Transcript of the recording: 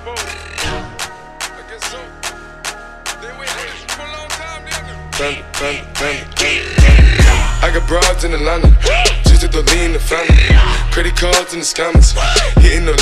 I got broads in Atlanta, just to lean the family. Credit cards in the scammers, hitting no